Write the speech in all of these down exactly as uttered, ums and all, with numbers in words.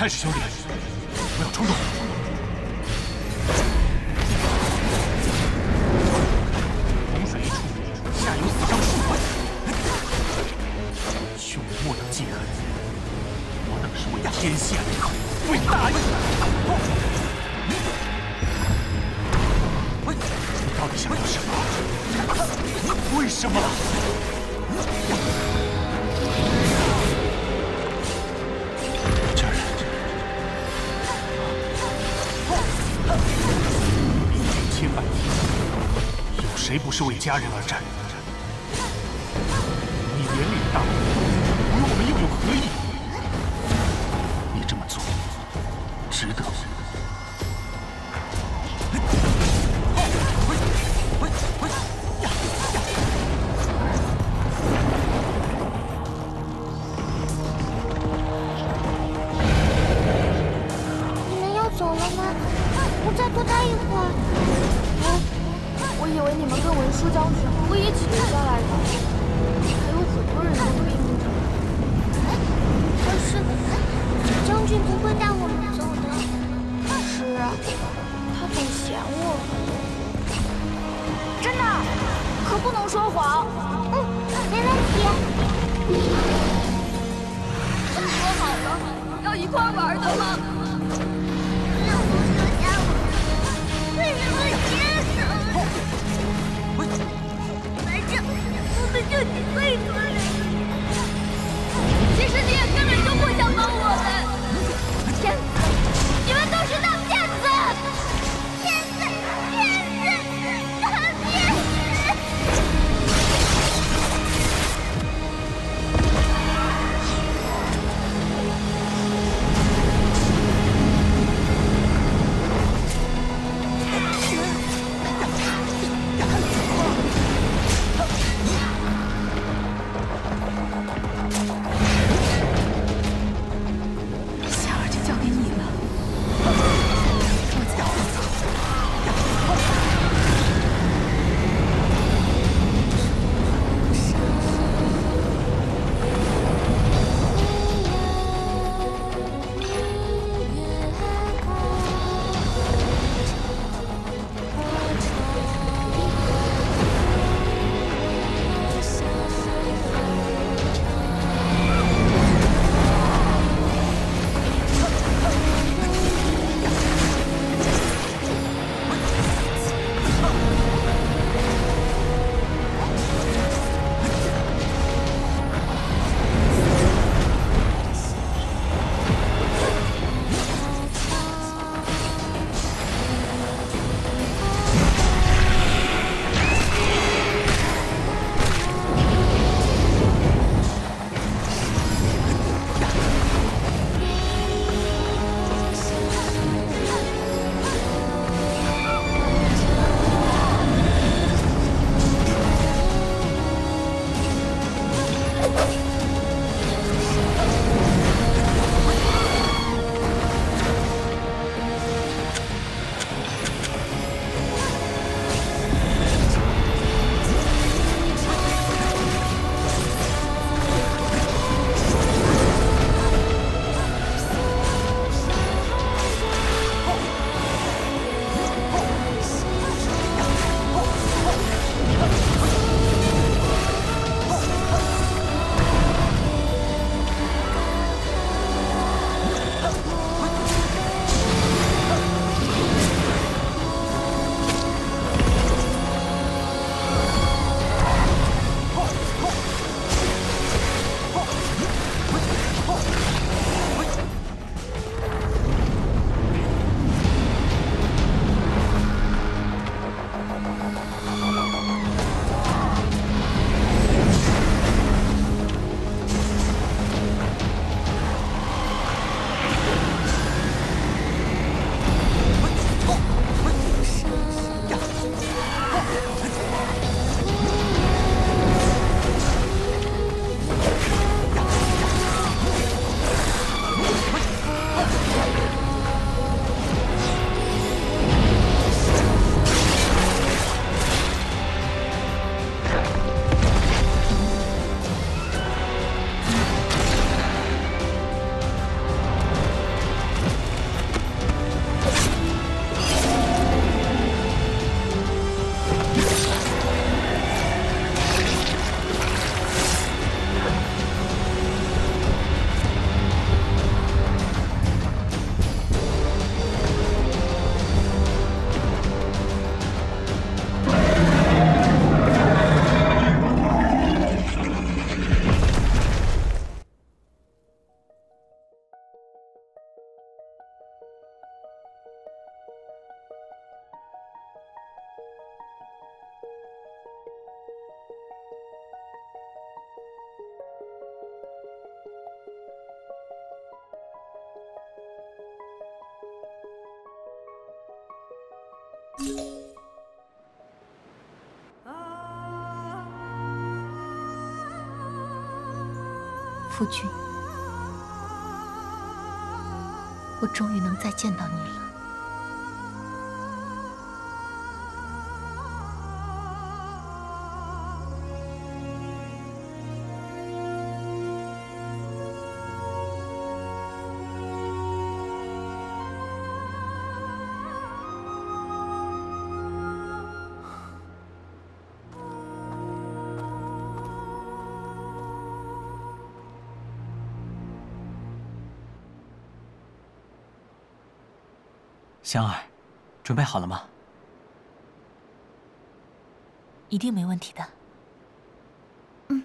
太师兄弟，不要冲动。洪水一出，下有死伤数万。兄弟莫等记恨，我等是为天下，为大义。你到底想要什么？为什么？ 千百年，有谁不是为家人而战？你连累大王，与我们又有何异？你这么做，值得吗？ 你们要走了吗？不再多待一会儿。 我以为你们跟文书将军会一起留下来的，还有很多人都盯着。 可是将军不会带我们走的。 是啊，他很嫌我们。真的，可不能说谎。 嗯，没问题。 说好了要一块玩的吗？ 老公留下我，为什么接手？ 反正我们就只会多人。 其实你也根本就不想帮我们，骗子！你们都是大骗子！ 骗子！骗子！大骗子！ 夫君，我终于能再见到你了。 香儿，准备好了吗？ 一定没问题的。嗯。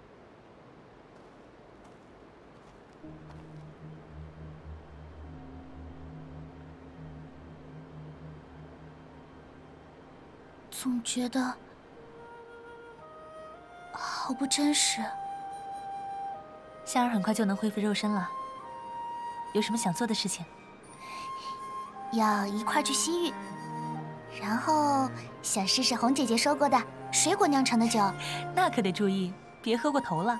总觉得好不真实。 香儿很快就能恢复肉身了，有什么想做的事情？ 要一块去西域，然后想试试红姐姐说过的水果酿成的酒。 那可得注意，别喝过头了。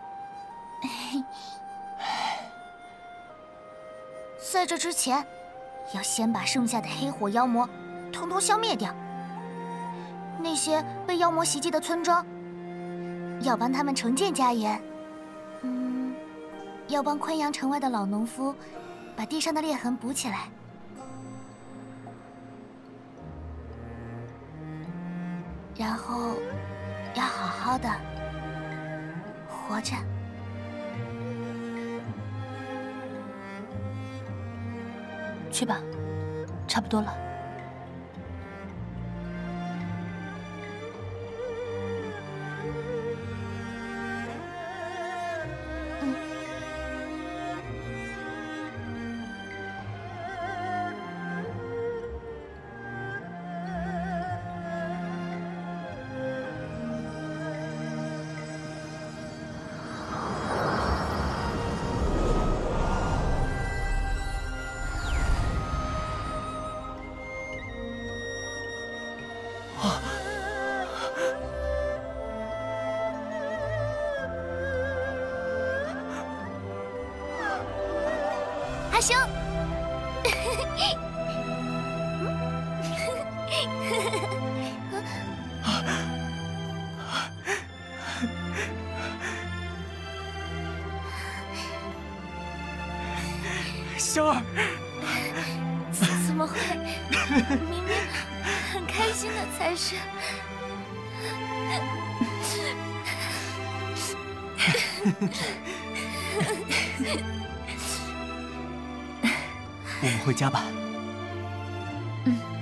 在这之前，要先把剩下的黑火妖魔统统消灭掉。那些被妖魔袭击的村庄，要帮他们重建家园。嗯，要帮昆阳城外的老农夫把地上的裂痕补起来。 然后，要好好的活着。 去吧，差不多了。 嗯。阿兄， 香儿， 怎么会？明明很开心的才是。 我们回家吧。 嗯。